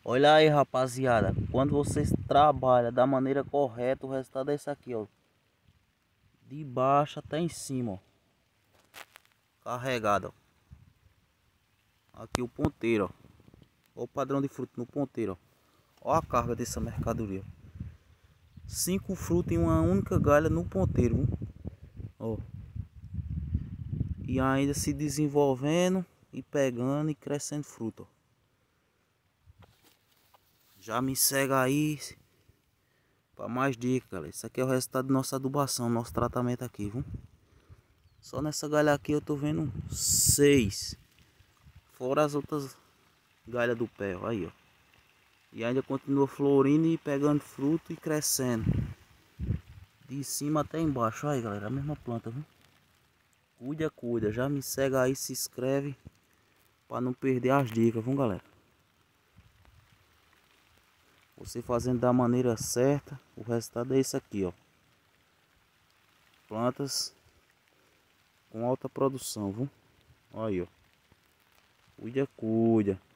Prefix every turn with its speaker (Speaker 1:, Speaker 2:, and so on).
Speaker 1: Olha aí, rapaziada, quando vocês trabalham da maneira correta, o resultado é esse aqui, ó. De baixo até em cima, ó. Carregado, ó. Aqui o ponteiro, ó. Olha o padrão de fruto no ponteiro, ó. Olha a carga dessa mercadoria. 5 frutos em uma única galha no ponteiro, viu? Ó. E ainda se desenvolvendo e pegando e crescendo fruto, ó. Já me segue aí para mais dicas, galera. Isso aqui é o resultado da nossa adubação, nosso tratamento aqui, viu? Só nessa galha aqui eu tô vendo 6. Fora as outras galhas do pé, ó, aí, ó. E ainda continua florindo e pegando fruto e crescendo. De cima até embaixo, aí, galera, a mesma planta, viu? Cuida, cuida. Já me segue aí, se inscreve para não perder as dicas, viu, galera? Você fazendo da maneira certa, o resultado é esse aqui, ó. Plantas com alta produção, viu? Aí, ó. Cuida, cuida.